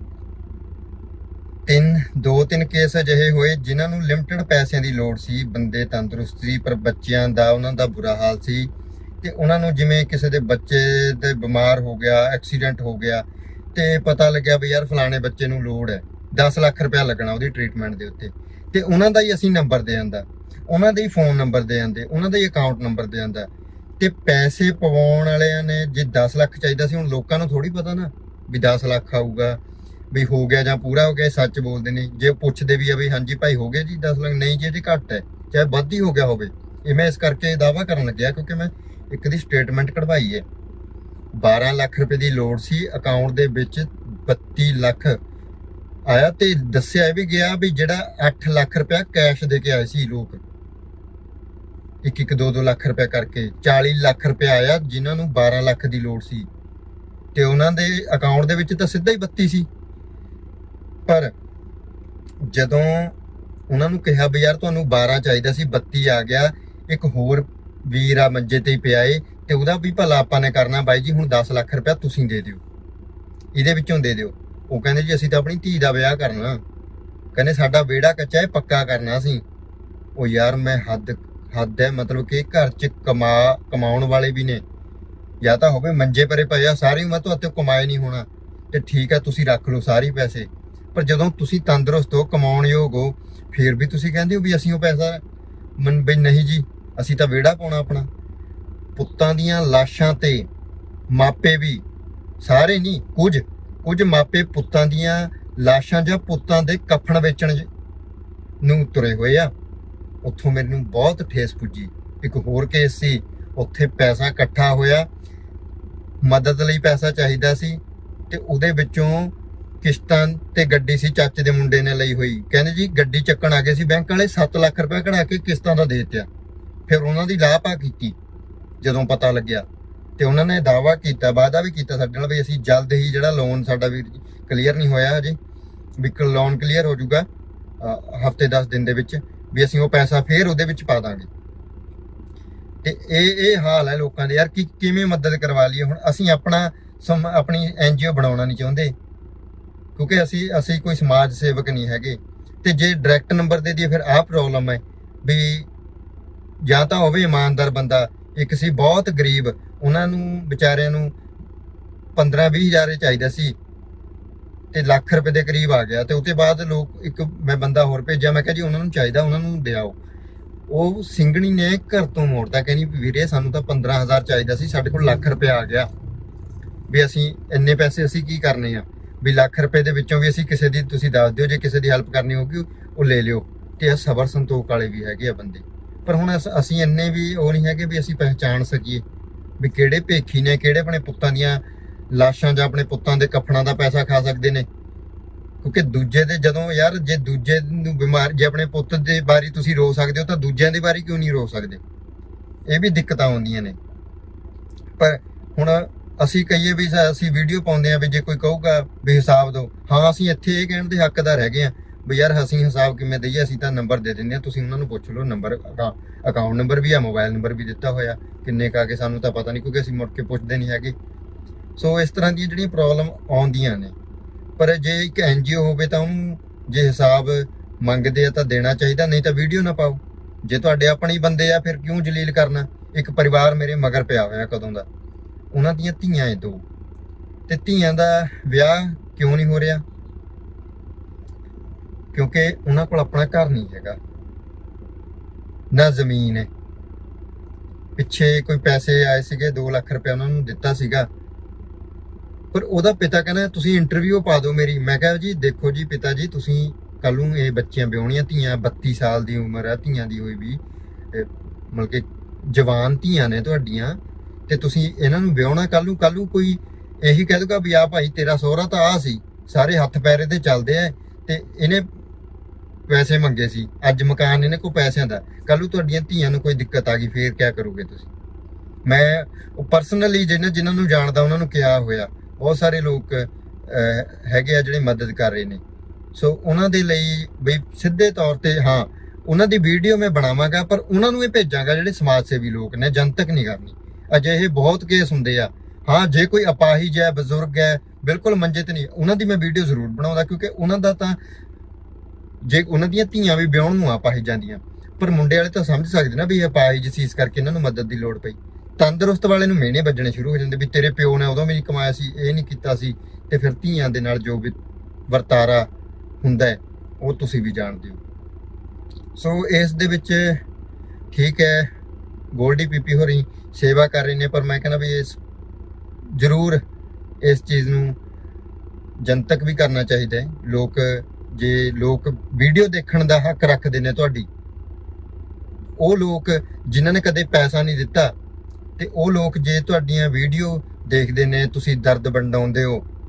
ਤਿੰਨ ਦੋ ਤਿੰਨ ਕੇਸ ਅਜਿਹੇ ਹੋਏ ਜਿਨ੍ਹਾਂ ਨੂੰ ਲਿਮਟਿਡ ਪੈਸਿਆਂ ਦੀ ਲੋੜ ਸੀ, ਬੰਦੇ ਤੰਦਰੁਸਤ ਸੀ ਪਰ ਬੱਚਿਆਂ ਦਾ ਉਹਨਾਂ ਦਾ ਬੁਰਾ ਹਾਲ ਸੀ, ਤੇ ਉਹਨਾਂ ਨੂੰ ਜਿਵੇਂ ਕਿਸੇ ਦੇ ਬੱਚੇ ਦੇ ਬਿਮਾਰ ਹੋ ਗਿਆ, ਐਕਸੀਡੈਂਟ ਹੋ ਗਿਆ, ਤੇ ਪਤਾ ਲੱਗਿਆ ਵੀ ਯਾਰ ਫਲਾਣੇ ਬੱਚੇ ਨੂੰ ਲੋੜ ਹੈ, ਦਸ ਲੱਖ ਰੁਪਇਆ ਲੱਗਣਾ ਉਹਦੀ ਟ੍ਰੀਟਮੈਂਟ ਦੇ ਉੱਤੇ, ਤੇ ਉਹਨਾਂ ਦਾ ਹੀ ਅਸੀਂ ਨੰਬਰ ਦੇ ਆਂਦਾ, ਉਹਨਾਂ ਦੇ ਹੀ ਫੋਨ ਨੰਬਰ ਦੇ ਆਂਦੇ, ਉਹਨਾਂ ਦਾ ਹੀ ਅਕਾਊਂਟ ਨੰਬਰ ਦੇ ਆਂਦਾ। ਤੇ ਪੈਸੇ ਪਵਾਉਣ ਵਾਲਿਆਂ ਨੇ ਜੇ ਦਸ ਲੱਖ ਚਾਹੀਦਾ ਸੀ, ਹੁਣ ਲੋਕਾਂ ਨੂੰ ਥੋੜੀ ਪਤਾ ਨਾ ਵੀ ਦਸ ਲੱਖ ਆਊਗਾ, ਵੀ ਹੋ ਗਿਆ ਜਾਂ ਪੂਰਾ ਹੋ ਗਿਆ। ਸੱਚ ਬੋਲਦੇ ਨੇ, ਜੇ ਪੁੱਛਦੇ ਵੀ ਆ ਵੀ ਹਾਂਜੀ ਭਾਈ ਹੋ ਗਿਆ ਜੀ ਦਸ ਲੱਖ, ਨਹੀਂ ਜੀ ਇਹਦੇ ਘੱਟ ਹੈ, ਚਾਹੇ ਵੱਧ ਹੀ ਹੋ ਗਿਆ ਹੋਵੇ। ਇਹ ਮੈਂ ਇਸ ਕਰਕੇ ਦਾਅਵਾ ਕਰਨ ਲੱਗਿਆ ਕਿਉਂਕਿ ਮੈਂ ਇੱਕ ਦੀ ਸਟੇਟਮੈਂਟ ਕਢਵਾਈ ਹੈ। ਬਾਰਾਂ ਲੱਖ ਰੁਪਏ ਦੀ ਲੋੜ ਸੀ, ਅਕਾਊਂਟ ਦੇ ਵਿੱਚ ਬੱਤੀ ਲੱਖ ਆਇਆ ਤੇ ਦੱਸਿਆ ਵੀ ਗਿਆ ਵੀ ਜਿਹੜਾ ਅੱਠ ਲੱਖ ਰੁਪਇਆ ਕੈਸ਼ ਦੇ ਕੇ ਆਏ ਸੀ ਲੋਕ, ਇੱਕ ਇੱਕ ਦੋ ਦੋ ਲੱਖ ਰੁਪਇਆ ਕਰਕੇ ਚਾਲੀ ਲੱਖ ਰੁਪਇਆ ਆਇਆ ਜਿਨ੍ਹਾਂ ਨੂੰ ਬਾਰਾਂ ਲੱਖ ਦੀ ਲੋੜ ਸੀ ਤੇ ਉਹਨਾਂ ਦੇ ਅਕਾਊਂਟ ਦੇ ਵਿੱਚ ਤਾਂ ਸਿੱਧਾ ਹੀ ਬੱਤੀ ਸੀ। ਪਰ ਜਦੋਂ ਉਹਨਾਂ ਨੂੰ ਕਿਹਾ ਵੀ ਯਾਰ ਤੁਹਾਨੂੰ ਬਾਰਾਂ ਚਾਹੀਦਾ ਸੀ, ਬੱਤੀ ਆ ਗਿਆ, ਇੱਕ ਹੋਰ ਵੀਰ ਆ ਮੰਜੇ ਤੇ ਹੀ ਪਿਆ ਏ ਤੇ ਉਹਦਾ ਵੀ ਭਲਾ ਆਪਾਂ ਨੇ ਕਰਨਾ, ਬਾਈ ਜੀ ਹੁਣ ਦਸ ਲੱਖ ਰੁਪਇਆ ਤੁਸੀਂ ਦੇ ਦਿਓ, ਇਹਦੇ ਵਿੱਚੋਂ ਦੇ ਦਿਓ। ਉਹ ਕਹਿੰਦੇ ਜੀ ਅਸੀਂ ਤਾਂ ਆਪਣੀ ਧੀ ਦਾ ਵਿਆਹ ਕਰਨਾ, ਕਹਿੰਦੇ ਸਾਡਾ ਵਿਹੜਾ ਕੱਚਾ ਹੈ, ਪੱਕਾ ਕਰਨਾ ਸੀ। ਉਹ ਯਾਰ ਮੈਂ ਹੱਦ ਹੱਦ ਹੈ, ਮਤਲਬ ਕਿ ਘਰ 'ਚ ਕਮਾ ਕਮਾਉਣ ਵਾਲੇ ਵੀ ਨੇ, ਜਾਂ ਤਾਂ ਹੋਵੇ ਮੰਜੇ ਪਰੇ ਪਏ ਆ, ਸਾਰੀ ਉਮਰ ਤੁਹਾਡੇ ਕਮਾਏ ਨਹੀਂ ਹੋਣਾ ਤੇ ਠੀਕ ਆ ਤੁਸੀਂ ਰੱਖ ਲਓ ਸਾਰੇ ਪੈਸੇ, ਪਰ ਜਦੋਂ ਤੁਸੀਂ ਤੰਦਰੁਸਤ ਹੋ, ਕਮਾਉਣ ਯੋਗ ਹੋ, ਫਿਰ ਵੀ ਤੁਸੀਂ ਕਹਿੰਦੇ ਹੋ ਵੀ ਅਸੀਂ ਉਹ ਪੈਸਾ ਮਨ ਬਈ ਨਹੀਂ ਜੀ ਅਸੀਂ ਤਾਂ ਵਿਹੜਾ ਪਾਉਣਾ ਆਪਣਾ। ਪੁੱਤਾਂ ਦੀਆਂ ਲਾਸ਼ਾਂ ਤੇ ਮਾਪੇ ਵੀ, ਸਾਰੇ ਨਹੀਂ, ਕੁਝ ਕੁਝ ਮਾਪੇ ਪੁੱਤਾਂ ਦੀਆਂ ਲਾਸ਼ਾਂ ਜਾਂ ਪੁੱਤਾਂ ਦੇ ਕਫਨ ਵੇਚਣ ਨੂੰ ਤੁਰੇ ਹੋਏ ਆ। ਉੱਥੋਂ ਮੈਨੂੰ ਬਹੁਤ ਠੇਸ ਪੁੱਜੀ। ਇੱਕ ਹੋਰ ਕੇਸ ਸੀ, ਉੱਥੇ ਪੈਸਾ ਇਕੱਠਾ ਹੋਇਆ, ਮਦਦ ਲਈ ਪੈਸਾ ਚਾਹੀਦਾ ਸੀ ਤੇ ਉਹਦੇ ਵਿੱਚੋਂ ਕਿਸ਼ਤਾਂ ਤੇ ਗੱਡੀ ਸੀ ਚਾਚੇ ਦੇ ਮੁੰਡੇ ਨੇ ਲਈ ਹੋਈ, ਕਹਿੰਦੇ ਜੀ ਗੱਡੀ ਚੱਕਣ ਆ ਗਏ ਸੀ ਬੈਂਕ ਵਾਲੇ, ਸੱਤ ਲੱਖ ਰੁਪਏ ਕਢਾ ਕੇ ਕਿਸ਼ਤਾਂ ਦਾ ਦੇ ਦਿੱਤਾ। ਫਿਰ ਉਹਨਾਂ ਦੀ ਲਾਪਾ ਕੀਤੀ ਜਦੋਂ ਪਤਾ ਲੱਗਿਆ ਤੇ ਉਹਨਾਂ ਨੇ ਦਾਅਵਾ ਕੀਤਾ, ਵਾਅਦਾ ਵੀ ਕੀਤਾ ਸਾਡੇ ਨਾਲ ਵੀ ਅਸੀਂ ਜਲਦ ਹੀ ਜਿਹੜਾ ਲੋਨ ਸਾਡਾ ਵੀ ਕਲੀਅਰ ਨਹੀਂ ਹੋਇਆ ਹਜੇ, ਵੀ ਲੋਨ ਕਲੀਅਰ ਹੋ ਜਾਊਗਾ ਹਫ਼ਤੇ ਦਸ ਦਿਨ ਦੇ ਵਿੱਚ, ਵੀ ਅਸੀਂ ਉਹ ਪੈਸਾ ਫੇਰ ਉਹਦੇ ਵਿੱਚ ਪਾ ਦਾਂਗੇ। ਤੇ ਇਹ ਇਹ ਹਾਲ ਹੈ ਲੋਕਾਂ ਦੇ ਯਾਰ, ਕਿ ਕਿਵੇਂ ਮਦਦ ਕਰਵਾ ਲਈਏ। ਹੁਣ ਅਸੀਂ ਆਪਣਾ ਆਪਣੀ ਐਨ ਜੀ ਓ ਬਣਾਉਣਾ ਨਹੀਂ ਚਾਹੁੰਦੇ ਕਿਉਂਕਿ ਅਸੀਂ ਅਸੀਂ ਕੋਈ ਸਮਾਜ ਸੇਵਕ ਨਹੀਂ ਹੈਗੇ, ਤੇ ਜੇ ਡਾਇਰੈਕਟ ਨੰਬਰ ਦੇ ਦਈਏ ਫਿਰ ਆਹ ਪ੍ਰੋਬਲਮ ਹੈ ਵੀ ਜਾਂ ਤਾਂ ਹੋਵੇ ਇਮਾਨਦਾਰ ਬੰਦਾ, ਇੱਕ ਸੀ ਬਹੁਤ ਗਰੀਬ, ਉਹਨਾਂ ਨੂੰ ਵਿਚਾਰਿਆਂ ਨੂੰ ਪੰਦਰਾਂ ਵੀਹ ਹਜ਼ਾਰ ਚਾਹੀਦਾ ਸੀ ਤੇ ਲੱਖ ਰੁਪਏ ਦੇ ਕਰੀਬ ਆ ਗਿਆ। ਤੇ ਉਹਦੇ ਬਾਅਦ ਲੋਕ, ਇੱਕ ਮੈਂ ਬੰਦਾ ਹੋਰ ਭੇਜਿਆ, ਮੈਂ ਕਿਹਾ ਜੀ ਉਹਨਾਂ ਨੂੰ ਚਾਹੀਦਾ, ਉਹਨਾਂ ਨੂੰ ਦਿਆਓ। ਉਹ ਸਿੰਘਣੀ ਨੇ ਘਰ ਤੋਂ ਮੋੜਦਾ, ਕਹਿੰਦੀ ਵੀਰੇ ਸਾਨੂੰ ਤਾਂ ਪੰਦਰਾਂ ਹਜ਼ਾਰ ਚਾਹੀਦਾ ਸੀ, ਸਾਡੇ ਕੋਲ ਲੱਖ ਰੁਪਏ ਆ ਗਿਆ, ਵੀ ਅਸੀਂ ਇੰਨੇ ਪੈਸੇ ਅਸੀਂ ਕੀ ਕਰਨੇ ਆ, ਵੀ ਲੱਖ ਰੁਪਏ ਦੇ ਵਿੱਚੋਂ ਵੀ ਅਸੀਂ ਕਿਸੇ ਦੀ, ਤੁਸੀਂ ਦੱਸ ਦਿਓ ਜੇ ਕਿਸੇ ਦੀ ਹੈਲਪ ਕਰਨੀ ਹੋਊਗੀ ਉਹ ਲੈ ਲਿਓ। ਤੇ ਇਹ ਸਬਰ ਸੰਤੋਖ ਵਾਲੇ ਵੀ ਹੈਗੇ ਆ ਬੰਦੇ, ਪਰ ਹੁਣ ਅਸੀਂ ਇੰਨੇ ਵੀ ਉਹ ਨਹੀਂ ਹੈਗੇ ਵੀ ਅਸੀਂ ਪਹਿਚਾਣ ਸਕੀਏ ਵੀ ਕਿਹੜੇ ਭੇਖੀ ਨੇ, ਕਿਹੜੇ ਆਪਣੇ ਪੁੱਤਾਂ ਦੀਆਂ ਲਾਸ਼ਾਂ ਜਾਂ ਆਪਣੇ ਪੁੱਤਾਂ ਦੇ ਕਫਨਾਂ ਦਾ ਪੈਸਾ ਖਾ ਸਕਦੇ ਨੇ। ਕਿਉਂਕਿ ਦੂਜੇ ਦੇ ਜਦੋਂ ਯਾਰ, ਜੇ ਦੂਜੇ ਨੂੰ ਬਿਮਾਰ, ਜੇ ਆਪਣੇ ਪੁੱਤ ਦੀ ਵਾਰੀ ਤੁਸੀਂ ਰੋ ਸਕਦੇ ਹੋ ਤਾਂ ਦੂਜਿਆਂ ਦੀ ਵਾਰੀ ਕਿਉਂ ਨਹੀਂ ਰੋ ਸਕਦੇ? ਇਹ ਵੀ ਦਿੱਕਤਾਂ ਆਉਂਦੀਆਂ ਨੇ। ਪਰ ਹੁਣ ਅਸੀਂ ਕਹੀਏ ਵੀ ਅਸੀਂ ਵੀਡੀਓ ਪਾਉਂਦੇ ਆ ਵੀ ਜੇ ਕੋਈ ਕਹੂਗਾ ਵੀ ਹਿਸਾਬ ਦਿਓ, ਹਾਂ ਅਸੀਂ ਇੱਥੇ ਇਹ ਕਹਿਣ ਦੇ ਹੱਕਦਾਰ ਹੈਗੇ ਆ ਵੀ ਯਾਰ ਅਸੀਂ ਹਿਸਾਬ ਕਿਵੇਂ ਦਈਏ, ਅਸੀਂ ਤਾਂ ਨੰਬਰ ਦੇ ਦਿੰਦੇ ਆ, ਤੁਸੀਂ ਉਹਨਾਂ ਨੂੰ ਪੁੱਛ ਲਓ। ਨੰਬਰ ਅਕਾਊਂਟ ਨੰਬਰ ਵੀ ਆ, ਮੋਬਾਈਲ ਨੰਬਰ ਵੀ ਦਿੱਤਾ ਹੋਇਆ, ਕਿੰਨੇ ਕਾ ਕੇ ਸਾਨੂੰ ਤਾਂ ਪਤਾ ਨਹੀਂ ਕਿਉਂਕਿ ਅਸੀਂ ਮੁੜ ਕੇ ਪੁੱਛਦੇ ਨਹੀਂ ਹੈਗੇ। ਸੋ ਇਸ ਤਰ੍ਹਾਂ ਦੀਆਂ ਜਿਹੜੀਆਂ ਪ੍ਰੋਬਲਮ ਆਉਂਦੀਆਂ ਨੇ, ਪਰ ਜੇ ਇੱਕ ਐਨ ਜੀ ਓ ਹੋਵੇ ਤਾਂ ਉਹਨੂੰ ਜੇ ਹਿਸਾਬ ਮੰਗਦੇ ਆ ਤਾਂ ਦੇਣਾ ਚਾਹੀਦਾ, ਨਹੀਂ ਤਾਂ ਵੀਡੀਓ ਨਾ ਪਾਓ। ਜੇ ਤੁਹਾਡੇ ਆਪਣੇ ਹੀ ਬੰਦੇ ਆ ਫਿਰ ਕਿਉਂ ਜਲੀਲ ਕਰਨਾ? ਇੱਕ ਪਰਿਵਾਰ ਮੇਰੇ ਮਗਰ ਪਿਆ ਹੋਇਆ ਕਦੋਂ ਦਾ, ਉਹਨਾਂ ਦੀਆਂ ਧੀਆਂ ਏ ਦੋ, ਤੇ ਧੀਆਂ ਦਾ ਵਿਆਹ ਕਿਉਂ ਨਹੀਂ ਹੋ ਰਿਹਾ? ਕਿਉਂਕਿ ਉਹਨਾਂ ਕੋਲ ਆਪਣਾ ਘਰ ਨਹੀਂ ਹੈਗਾ, ਨਾ ਜ਼ਮੀਨ ਹੈ। ਪਿੱਛੇ ਕੋਈ ਪੈਸੇ ਆਏ ਸੀਗੇ, ਦੋ ਲੱਖ ਰੁਪਇਆ ਉਹਨਾਂ ਨੂੰ ਦਿੱਤਾ ਸੀਗਾ, ਪਰ ਉਹਦਾ ਪਿਤਾ ਕਹਿੰਦਾ ਤੁਸੀਂ ਇੰਟਰਵਿਊ ਪਾ ਦਿਓ ਮੇਰੀ। ਮੈਂ ਕਿਹਾ ਜੀ ਦੇਖੋ ਜੀ ਪਿਤਾ ਜੀ, ਤੁਸੀਂ ਕੱਲ ਨੂੰ ਇਹ ਬੱਚੀਆਂ ਵਿਆਹੁਣੀਆਂ, ਧੀਆਂ ਬੱਤੀ ਸਾਲ ਦੀ ਉਮਰ ਆ ਧੀਆਂ ਦੀ ਹੋਈ ਵੀ, ਮਤਲਬ ਕਿ ਜਵਾਨ ਧੀਆਂ ਨੇ ਤੁਹਾਡੀਆਂ, ਤੇ ਤੁਸੀਂ ਇਹਨਾਂ ਨੂੰ ਵਿਆਹੁਣਾ ਕੱਲ ਨੂੰ। ਕੱਲ ਨੂੰ ਕੋਈ ਇਹੀ ਕਹਿ ਦੂਗਾ ਵੀ ਆ ਭਾਈ ਤੇਰਾ ਸਹੁਰਾ ਤਾਂ ਆ ਸੀ, ਸਾਰੇ ਹੱਥ ਪੈਰੇ ਤੇ ਚੱਲਦੇ ਆ, ਤੇ ਇਹਨੇ ਪੈਸੇ ਮੰਗੇ ਸੀ, ਅੱਜ ਮਕਾਨ ਇਹਨੇ ਕੋਈ ਪੈਸਿਆਂ ਦਾ, ਕੱਲ ਨੂੰ ਤੁਹਾਡੀਆਂ ਧੀਆਂ ਨੂੰ ਕੋਈ ਦਿੱਕਤ ਆ ਗਈ ਫੇਰ ਕਿਆ ਕਰੋਗੇ ਤੁਸੀਂ? ਮੈਂ ਪਰਸਨਲੀ ਜਿਹਨਾਂ ਜਿਨ੍ਹਾਂ ਨੂੰ ਜਾਣਦਾ ਉਹਨਾਂ ਨੂੰ ਕਿਹਾ ਹੋਇਆ, ਬਹੁਤ ਸਾਰੇ ਲੋਕ ਹੈਗੇ ਆ ਜਿਹੜੇ ਮਦਦ ਕਰ ਰਹੇ ਨੇ। ਸੋ ਉਹਨਾਂ ਦੇ ਲਈ ਬਈ ਸਿੱਧੇ ਤੌਰ ਤੇ ਹਾਂ ਉਹਨਾਂ ਦੀ ਵੀਡੀਓ ਮੈਂ ਬਣਾਵਾਂਗਾ, ਪਰ ਉਹਨਾਂ ਨੂੰ ਇਹ ਭੇਜਾਂਗਾ ਜਿਹੜੇ ਸਮਾਜ ਸੇਵੀ ਲੋਕ ਨੇ, ਜਨਤਕ ਨਹੀਂ ਕਰਨੀ। ਅਜਿਹੇ ਬਹੁਤ ਕੇਸ ਹੁੰਦੇ ਆ। ਹਾਂ ਜੇ ਕੋਈ ਅਪਾਹਿਜ ਹੈ, ਬਜ਼ੁਰਗ ਹੈ, ਬਿਲਕੁਲ ਮੰਜੇ ਤੇ ਨਹੀਂ, ਉਹਨਾਂ ਦੀ ਮੈਂ ਵੀਡੀਓ ਜ਼ਰੂਰ ਬਣਾਉਂਦਾ, ਕਿਉਂਕਿ ਉਹਨਾਂ ਦਾ ਤਾਂ ਜੇ ਉਹਨਾਂ ਦੀਆਂ ਧੀਆਂ ਵੀ ਵਿਆਹੁਣ ਨੂੰ ਆ ਅਪਾਹਿਜ ਜਾਂਦੀਆਂ, ਪਰ ਮੁੰਡੇ ਵਾਲੇ ਤਾਂ ਸਮਝ ਸਕਦੇ ਨਾ ਵੀ ਇਹ ਅਪਾਹਿਜ ਸੀ, ਇਸ ਕਰਕੇ ਇਹਨਾਂ ਨੂੰ ਮਦਦ ਦੀ ਲੋੜ ਪਈ। ਤੰਦਰੁਸਤ ਵਾਲੇ ਨੂੰ ਮਿਹਣੇ ਵੱਜਣੇ ਸ਼ੁਰੂ ਹੋ ਜਾਂਦੇ ਵੀ ਤੇਰੇ ਪਿਓ ਨੇ ਉਦੋਂ ਵੀ ਨਹੀਂ ਕਮਾਇਆ ਸੀ, ਇਹ ਨਹੀਂ ਕੀਤਾ ਸੀ, ਤੇ ਫਿਰ ਧੀਆਂ ਦੇ ਨਾਲ ਜੋ ਵੀ ਵਰਤਾਰਾ ਹੁੰਦਾ ਹੈ ਉਹ ਤੁਸੀਂ ਵੀ ਜਾਣਦੇ ਹੋ। ਸੋ ਇਸ ਦੇ ਵਿੱਚ ਠੀਕ ਹੈ ਗੋਲਡੀ ਪੀਪੀ ਹੋਰੀ ਸੇਵਾ ਕਰ ਰਹੇ ਨੇ, ਪਰ ਮੈਂ ਕਹਿੰਦਾ ਵੀ ਇਸ ਜ਼ਰੂਰ ਇਸ ਚੀਜ਼ ਨੂੰ ਜਨਤਕ ਵੀ ਕਰਨਾ ਚਾਹੀਦਾ ਹੈ। ਲੋਕ ਜੇ ਲੋਕ ਵੀਡੀਓ ਦੇਖਣ ਦਾ ਹੱਕ ਰੱਖਦੇ ਨੇ ਤੁਹਾਡੀ, ਉਹ ਲੋਕ ਜਿਨ੍ਹਾਂ ਨੇ ਕਦੇ ਪੈਸਾ ਨਹੀਂ ਦਿੱਤਾ, ਤੇ ਉਹ ਲੋਕ ਜੇ ਤੁਹਾਡੀਆਂ ਵੀਡੀਓ ਦੇਖਦੇ ਨੇ, ਤੁਸੀਂ ਦਰਦ ਵੰਡਾਉਂਦੇ ਹੋ,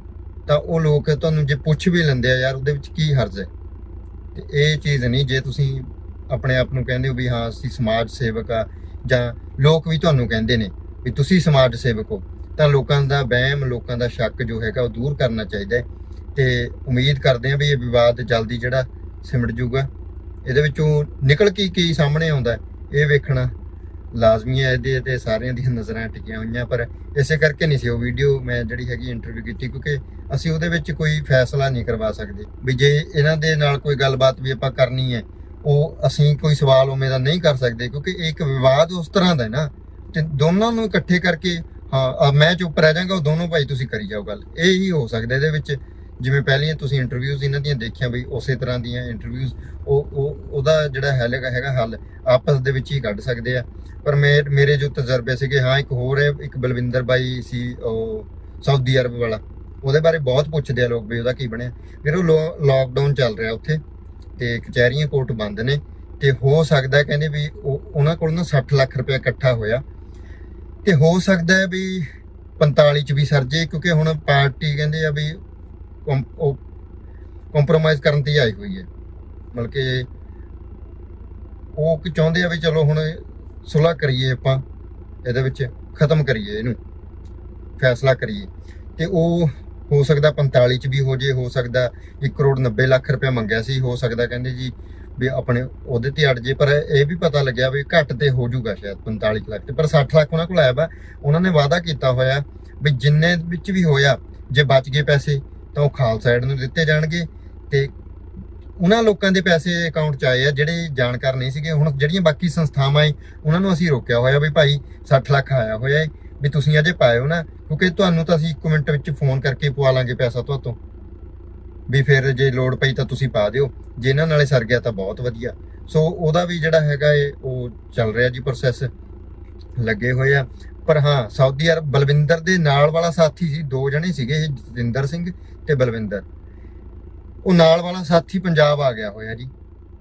ਤਾਂ ਉਹ ਲੋਕ ਤੁਹਾਨੂੰ ਜੇ ਪੁੱਛ ਵੀ ਲੈਂਦੇ ਆ ਯਾਰ ਉਹਦੇ ਵਿੱਚ ਕੀ ਹਰਜ਼ ਹੈ। ਤੇ ਇਹ ਚੀਜ਼ ਨਹੀਂ, ਜੇ ਤੁਸੀਂ ਆਪਣੇ ਆਪ ਨੂੰ ਕਹਿੰਦੇ ਹੋ ਵੀ ਹਾਂ ਅਸੀਂ ਸਮਾਜ ਸੇਵਕ ਆ, ਜਾਂ ਲੋਕ ਵੀ ਤੁਹਾਨੂੰ ਕਹਿੰਦੇ ਨੇ ਵੀ ਤੁਸੀਂ ਸਮਾਜ ਸੇਵਕ ਹੋ, ਤਾਂ ਲੋਕਾਂ ਦਾ ਵਹਿਮ, ਲੋਕਾਂ ਦਾ ਸ਼ੱਕ ਜੋ ਹੈਗਾ ਉਹ ਦੂਰ ਕਰਨਾ ਚਾਹੀਦਾ ਹੈ। ਤੇ ਉਮੀਦ ਕਰਦੇ ਹਾਂ ਵੀ ਇਹ ਵਿਵਾਦ ਜਲਦੀ ਜਿਹੜਾ ਸਿਮਟ ਜੂਗਾ। ਇਹਦੇ ਵਿੱਚੋਂ ਨਿਕਲ ਕੀ ਕੀ ਸਾਹਮਣੇ ਆਉਂਦਾ ਇਹ ਵੇਖਣਾ ਲਾਜ਼ਮੀ ਹੈ। ਇਹਦੇ ਤੇ ਸਾਰਿਆਂ ਦੀਆਂ ਨਜ਼ਰਾਂ ਟਿਕੀਆਂ ਹੋਈਆਂ, ਪਰ ਇਸੇ ਕਰਕੇ ਨਹੀਂ ਸੀ ਉਹ ਵੀਡੀਓ ਮੈਂ ਜਿਹੜੀ ਹੈਗੀ ਇੰਟਰਵਿਊ ਕੀਤੀ, ਕਿਉਂਕਿ ਅਸੀਂ ਉਹਦੇ ਵਿੱਚ ਕੋਈ ਫੈਸਲਾ ਨਹੀਂ ਕਰਵਾ ਸਕਦੇ ਵੀ ਜੇ ਇਹਨਾਂ ਦੇ ਨਾਲ ਕੋਈ ਗੱਲਬਾਤ ਵੀ ਆਪਾਂ ਕਰਨੀ ਹੈ, ਉਹ ਅਸੀਂ ਕੋਈ ਸਵਾਲ ਉਵੇਂ ਦਾ ਨਹੀਂ ਕਰ ਸਕਦੇ, ਕਿਉਂਕਿ ਇੱਕ ਵਿਵਾਦ ਉਸ ਤਰ੍ਹਾਂ ਦਾ ਨਾ, ਤੇ ਦੋਨਾਂ ਨੂੰ ਇਕੱਠੇ ਕਰਕੇ ਹਾਂ ਮੈਂ ਚੁੱਪ ਰਹਿ ਜਾਵਾਂਗਾ, ਉਹ ਦੋਨੋਂ ਭਾਈ ਤੁਸੀਂ ਕਰੀ ਜਾਓ ਗੱਲ, ਇਹ ਹੀ ਹੋ ਸਕਦਾ ਇਹਦੇ ਵਿੱਚ। ਜਿਵੇਂ ਪਹਿਲੀਆਂ ਤੁਸੀਂ ਇੰਟਰਵਿਊਜ਼ ਇਹਨਾਂ ਦੀਆਂ ਦੇਖੀਆਂ ਬਈ ਉਸੇ ਤਰ੍ਹਾਂ ਦੀਆਂ ਇੰਟਰਵਿਊਜ਼ ਉਹ ਉਹ ਉਹਦਾ ਜਿਹੜਾ ਹੱਲ ਹੈਗਾ ਹੱਲ ਆਪਸ ਦੇ ਵਿੱਚ ਹੀ ਕੱਢ ਸਕਦੇ ਆ। ਪਰ ਮੇ ਮੇਰੇ ਜੋ ਤਜਰਬੇ ਸੀਗੇ, ਹਾਂ ਇੱਕ ਹੋਰ ਹੈ, ਇੱਕ ਬਲਵਿੰਦਰ ਬਾਈ ਸੀ ਉਹ ਸਾਊਦੀ ਅਰਬ ਵਾਲਾ, ਉਹਦੇ ਬਾਰੇ ਬਹੁਤ ਪੁੱਛਦੇ ਆ ਲੋਕ ਵੀ ਉਹਦਾ ਕੀ ਬਣਿਆ। ਫਿਰ ਉਹ ਲੋਕਡਾਊਨ ਚੱਲ ਰਿਹਾ ਉੱਥੇ ਤੇ ਕਚਹਿਰੀਆਂ ਕੋਰਟ ਬੰਦ ਨੇ, ਤੇ ਹੋ ਸਕਦਾ ਕਹਿੰਦੇ ਵੀ ਉਹ ਉਹਨਾਂ ਕੋਲ ਨਾ ਸੱਠ ਲੱਖ ਰੁਪਇਆ ਇਕੱਠਾ ਹੋਇਆ, ਤੇ ਹੋ ਸਕਦਾ ਹੈ ਵੀ ਪੰਤਾਲੀ ਚ ਵੀ ਸਰ ਜੇ, ਕਿਉਂਕਿ ਹੁਣ ਪਾਰਟੀ ਕਹਿੰਦੇ ਆ ਵੀ ਉਹ ਕੰਪਰੋਮਾਈਜ਼ ਕਰਨ ਤੇ ਆਈ ਹੋਈ ਹੈ, ਮਤਲਬ ਕਿ ਉਹ ਕੀ ਚਾਹੁੰਦੇ ਆ ਵੀ ਚਲੋ ਹੁਣ ਸੁਲ੍ਹਾ ਕਰੀਏ, ਆਪਾਂ ਇਹਦੇ ਵਿੱਚ ਖਤਮ ਕਰੀਏ, ਇਹਨੂੰ ਫੈਸਲਾ ਕਰੀਏ। ਤੇ ਉਹ ਹੋ ਸਕਦਾ ਪੰਤਾਲੀ ਚ ਵੀ ਹੋ ਜੇ, ਹੋ ਸਕਦਾ ਇੱਕ ਕਰੋੜ ਨੱਬੇ ਲੱਖ ਰੁਪਇਆ ਮੰਗਿਆ ਸੀ, ਹੋ ਸਕਦਾ ਕਹਿੰਦੇ ਜੀ ਵੀ ਆਪਣੇ ਉਹਦੇ ਤੇ ਅੜ ਜੇ। ਪਰ ਇਹ ਵੀ ਪਤਾ ਲੱਗਿਆ ਵੀ ਘੱਟ ਤੇ ਹੋ ਜਾਊਗਾ ਸ਼ਾਇਦ ਪੰਤਾਲੀ ਲੱਖ ਤੇ, ਪਰ ਸੱਠ ਲੱਖ ਉਹਨਾਂ ਕੋਲ ਆਇਆ ਵਾ। ਉਹਨਾਂ ਨੇ ਵਾਅਦਾ ਕੀਤਾ ਹੋਇਆ ਵੀ ਜਿੰਨੇ ਵਿੱਚ ਵੀ ਹੋਇਆ ਜੇ ਬਚ ਗਏ ਪੈਸੇ ਤਾਂ ਉਹ ਖਾਲਸਾ ਏਡ ਨੂੰ ਦਿੱਤੇ ਜਾਣਗੇ, ਤੇ ਉਹਨਾਂ ਲੋਕਾਂ ਦੇ ਪੈਸੇ ਅਕਾਊਂਟ 'ਚ ਆਏ ਆ ਜਿਹੜੇ ਜਾਣਕਾਰ ਨਹੀਂ ਸੀਗੇ। ਹੁਣ ਜਿਹੜੀਆਂ ਬਾਕੀ ਸੰਸਥਾਵਾਂ ਏ ਉਹਨਾਂ ਨੂੰ ਅਸੀਂ ਰੋਕਿਆ ਹੋਇਆ ਵੀ ਭਾਈ ਸੱਠ ਲੱਖ ਆਇਆ ਹੋਇਆ ਏ ਵੀ ਤੁਸੀਂ ਅਜੇ ਪਾਇਓ ਨਾ, ਕਿਉਂਕਿ ਤੁਹਾਨੂੰ ਤਾਂ ਅਸੀਂ ਇੱਕ ਮਿੰਟ ਵਿੱਚ ਫੋਨ ਕਰਕੇ ਪਵਾ ਲਾਂਗੇ ਪੈਸਾ ਤੁਹਾਤੋਂ, ਵੀ ਫਿਰ ਜੇ ਲੋੜ ਪਈ ਤਾਂ ਤੁਸੀਂ ਪਾ ਦਿਓ, ਜੇ ਇਹਨਾਂ ਨਾਲੇ ਸਰ ਗਿਆ ਤਾਂ ਬਹੁਤ ਵਧੀਆ। ਸੋ ਉਹਦਾ ਵੀ ਜਿਹੜਾ ਹੈਗਾ ਏ ਉਹ ਚੱਲ ਰਿਹਾ ਜੀ, ਪ੍ਰੋਸੈਸ ਲੱਗੇ ਹੋਏ ਆ। ਪਰ ਹਾਂ ਸਾਊਦੀ ਅਰਬ ਬਲਵਿੰਦਰ ਦੇ ਨਾਲ ਵਾਲਾ ਸਾਥੀ ਸੀ, ਦੋ ਜਣੇ ਸੀਗੇ, ਜਤਿੰਦਰ ਸਿੰਘ ਤੇ ਬਲਵਿੰਦਰ। ਉਹ ਨਾਲ ਵਾਲਾ ਸਾਥੀ ਪੰਜਾਬ ਆ ਗਿਆ ਹੋਇਆ ਜੀ,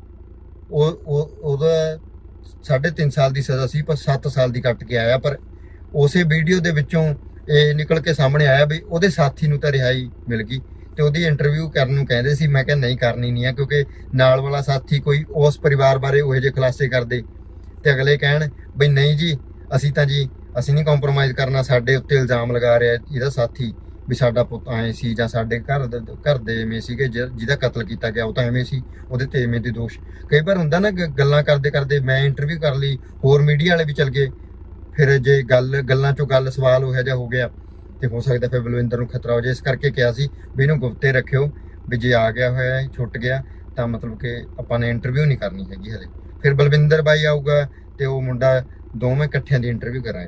ਉਹ ਉਹਦਾ ਸਾਢੇ ਤਿੰਨ ਸਾਲ ਦੀ ਸਜ਼ਾ ਸੀ, ਪਰ ਸੱਤ ਸਾਲ ਦੀ ਕੱਟ ਕੇ ਆਇਆ। ਪਰ ਉਸੇ ਵੀਡੀਓ ਦੇ ਵਿੱਚੋਂ ਇਹ ਨਿਕਲ ਕੇ ਸਾਹਮਣੇ ਆਇਆ ਵੀ ਉਹਦੇ ਸਾਥੀ ਨੂੰ ਤਾਂ ਰਿਹਾਈ ਮਿਲ ਗਈ, ਤੇ ਉਹਦੀ ਇੰਟਰਵਿਊ ਕਰਨ ਨੂੰ ਕਹਿੰਦੇ ਸੀ। ਮੈਂ ਕਿਹਾ ਨਹੀਂ ਕਰਨੀ ਨਹੀਂ ਆ, ਕਿਉਂਕਿ ਨਾਲ ਵਾਲਾ ਸਾਥੀ ਕੋਈ ਉਸ ਪਰਿਵਾਰ ਬਾਰੇ ਉਹੋ ਜਿਹੇ ਖੁਲਾਸੇ ਕਰਦੇ ਤੇ ਅਗਲੇ ਕਹਿਣ ਬਈ ਨਹੀਂ ਜੀ ਅਸੀਂ ਤਾਂ ਜੀ ਅਸੀਂ ਨਹੀਂ ਕੰਪਰੋਮਾਈਜ਼ ਕਰਨਾ, ਸਾਡੇ ਉੱਤੇ ਇਲਜ਼ਾਮ ਲਗਾ ਰਿਹਾ ਇਹਦਾ ਸਾਥੀ ਵੀ ਸਾਡਾ ਪੁੱਤ ਐਂ ਸੀ, ਜਾਂ ਸਾਡੇ ਘਰ ਘਰ ਦੇ ਐਵੇਂ ਸੀਗੇ, ਜਿਹਦਾ ਕਤਲ ਕੀਤਾ ਗਿਆ ਉਹ ਤਾਂ ਐਵੇਂ ਸੀ, ਉਹਦੇ ਤੇ ਐਵੇਂ ਦੇ ਦੋਸ਼। ਕਈ ਵਾਰ ਹੁੰਦਾ ਨਾ ਗੱਲਾਂ ਕਰਦੇ ਕਰਦੇ ਮੈਂ ਇੰਟਰਵਿਊ ਕਰ ਲਈ, ਹੋਰ ਮੀਡੀਆ ਵਾਲੇ ਵੀ ਚੱਲ ਗਏ, ਫਿਰ ਜੇ ਗੱਲ ਗੱਲਾਂ ਚੋਂ ਗੱਲ ਸਵਾਲ ਉਹੋ ਜਿਹਾ ਹੋ ਗਿਆ ਤੇ ਹੋ ਸਕਦਾ ਫਿਰ ਬਲਵਿੰਦਰ ਨੂੰ ਖਤਰਾ ਹੋ ਜਾਏ। ਇਸ ਕਰਕੇ ਕਿਹਾ ਸੀ ਵੀ ਇਹਨੂੰ ਗੁਪਤੇ ਰੱਖਿਓ, ਵੀ ਜੇ ਆ ਗਿਆ ਹੋਇਆ ਛੁੱਟ ਗਿਆ ਤਾਂ ਮਤਲਬ ਕਿ ਆਪਾਂ ਨੇ ਇੰਟਰਵਿਊ ਨਹੀਂ ਕਰਨੀ ਹੈਗੀ ਹਲੇ। ਫਿਰ ਬਲਵਿੰਦਰ ਬਾਈ ਆਊਗਾ ਤੇ ਉਹ ਮੁੰਡਾ ਦੋਵੇਂ ਇਕੱਠਿਆਂ ਦੀ ਇੰਟਰਵਿਊ ਕਰਾਂਗੇ।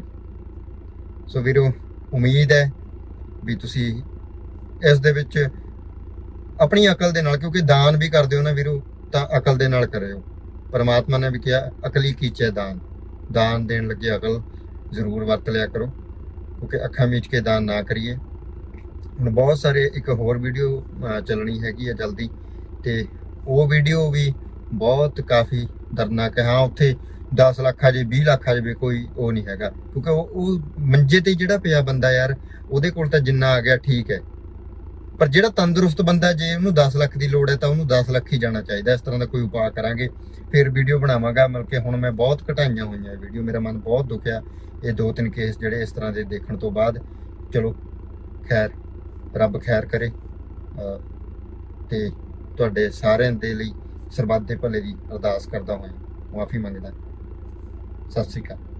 ਸੋ ਵੀਰੋ ਉਮੀਦ ਹੈ ਵੀ ਤੁਸੀਂ ਇਸ ਦੇ ਵਿੱਚ ਆਪਣੀ ਅਕਲ ਦੇ ਨਾਲ, ਕਿਉਂਕਿ ਦਾਨ ਵੀ ਕਰਦੇ ਹੋ ਨਾ ਵੀਰੋ ਤਾਂ ਅਕਲ ਦੇ ਨਾਲ ਕਰਿਓ। ਪਰਮਾਤਮਾ ਨੇ ਵੀ ਕਿਹਾ ਅਕਲੀ ਕੀਚੇ ਦਾਨ, ਦਾਨ ਦੇਣ ਲੱਗੇ ਅਕਲ ਜ਼ਰੂਰ ਵਰਤ ਲਿਆ ਕਰੋ, ਕਿਉਂਕਿ ਅੱਖਾਂ ਮੀਚ ਕੇ ਦਾਨ ਨਾ ਕਰੀਏ। ਹੁਣ ਬਹੁਤ ਸਾਰੇ ਇੱਕ ਹੋਰ ਵੀਡੀਓ ਚੱਲਣੀ ਹੈਗੀ ਆ ਜਲਦੀ, ਤੇ ਉਹ ਵੀਡੀਓ ਵੀ ਬਹੁਤ ਕਾਫੀ ਦਰਦਨਾਕ ਹੈ। ਹਾਂ ਉੱਥੇ ਦਸ ਲੱਖ ਆ ਜੇ ਵੀਹ ਲੱਖ ਆ ਜਾਵੇ ਕੋਈ ਉਹ ਨਹੀਂ ਹੈਗਾ, ਕਿਉਂਕਿ ਉਹ ਉਹ ਮੰਜੇ ਤੇ ਜਿਹੜਾ ਪਿਆ ਬੰਦਾ ਯਾਰ ਉਹਦੇ ਕੋਲ ਤਾਂ ਜਿੰਨਾ ਆ ਗਿਆ ਠੀਕ ਹੈ, ਪਰ ਜਿਹੜਾ ਤੰਦਰੁਸਤ ਬੰਦਾ ਜੇ ਉਹਨੂੰ ਦਸ ਲੱਖ ਦੀ ਲੋੜ ਹੈ ਤਾਂ ਉਹਨੂੰ ਦਸ ਲੱਖ ਹੀ ਜਾਣਾ ਚਾਹੀਦਾ। ਇਸ ਤਰ੍ਹਾਂ ਦਾ ਕੋਈ ਉਪਾਅ ਕਰਾਂਗੇ ਫਿਰ ਵੀਡੀਓ ਬਣਾਵਾਂਗਾ। ਮਤਲਬ ਕਿ ਹੁਣ ਮੈਂ ਬਹੁਤ ਘਟਾਈਆਂ ਹੋਈਆਂ ਵੀਡੀਓ, ਮੇਰਾ ਮਨ ਬਹੁਤ ਦੁਖਿਆ ਇਹ ਦੋ ਤਿੰਨ ਕੇਸ ਜਿਹੜੇ ਇਸ ਤਰ੍ਹਾਂ ਦੇ ਦੇਖਣ ਤੋਂ ਬਾਅਦ। ਚਲੋ ਖੈਰ ਰੱਬ ਖੈਰ ਕਰੇ, ਤੇ ਤੁਹਾਡੇ ਸਾਰਿਆਂ ਦੇ ਲਈ ਸਰਬੱਤ ਦੇ ਭਲੇ ਦੀ ਅਰਦਾਸ ਕਰਦਾ ਹੋਇਆ ਮਾਫੀ ਮੰਗਦਾ। ਸਤਿ ਸ਼੍ਰੀ ਅਕਾਲ।